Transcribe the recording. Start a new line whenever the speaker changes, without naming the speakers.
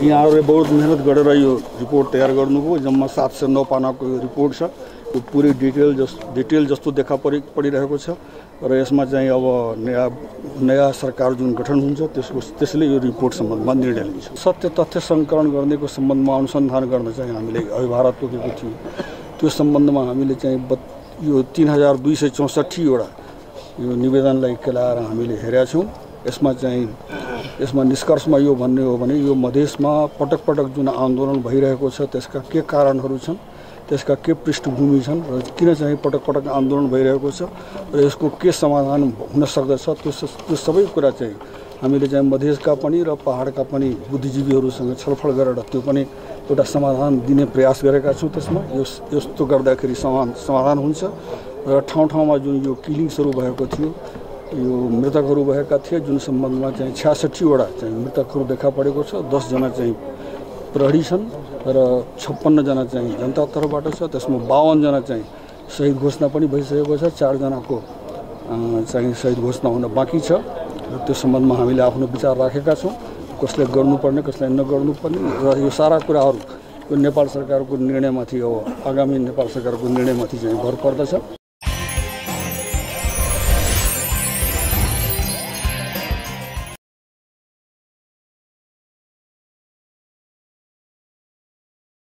यहाँहरूले बहुत मेहनत गरेर यो रिपोर्ट तयार गर्नुभयो। जम्मा 709 पानाको रिपोर्ट छ। यो पुरै डिटेल जस्तो देखा परिरहेको छ र यसमा चाहिँ अब नयाँ सरकार जुन गठन हुन्छ त्यसले यो रिपोर्ट सम्बन्धमा निर्णय लिन्छ। सत्य तथ्य सङ्कलन गर्नेको सम्बन्धमा अनुसन्धान गर्न चाहिँ हामीले अभिभारत तोकेको थियो। त्यो सम्बन्धमा हामीले चाहिँ यो 3264 वटा यो निवेदनलाई केलाएर हामीले हेरेका छौँ। यसमा निष्कर्षमा यो भन्ने हो भने यो मधेसमा पटक पटक जुन आन्दोलन भइरहेको छ त्यसका के कारणहरू छन्, त्यसका के पृष्ठभूमि छन् र किन चाहिँ पटक पटक आन्दोलन भइरहेको छ र यसको के समाधान हुन सक्दछ, त्यो सबै कुरा चाहिँ हामीले चाहिँ मधेसका पनि र पहाडका पनि बुद्धिजीवीहरूसँग छलफल गरेर त्यो पनि एउटा समाधान दिने प्रयास गरेका छौँ। त्यसमा यस्तो गर्दाखेरि समाधान हुन्छ र ठाउँ ठाउँमा जुन यो किलिङ्सहरू भएको थियो, यो मृतकहरू भएका थिए जुन सम्बन्धमा चाहिँ 66 वटा चाहिँ मृतकहरू देखा परेको छ। 10 जना चाहिँ प्रहरी छन् र 56 जना चाहिँ जनता तर्फबाट छ। त्यसमा 52 जना चाहिँ शहीद घोषणा पनि भइसकेको छ। 4 जनाको चाहिँ शहीद घोषणा हुन बाँकी छ र त्यो सम्बन्धमा हामीले आफ्नो विचार राखेका छौँ, कसले गर्नुपर्ने कसले नगर्नुपर्ने र यो सारा कुराहरू यो नेपाल सरकारको निर्णयमाथि अब आगामी नेपाल सरकारको निर्णयमाथि चाहिँ भर पर्दछ।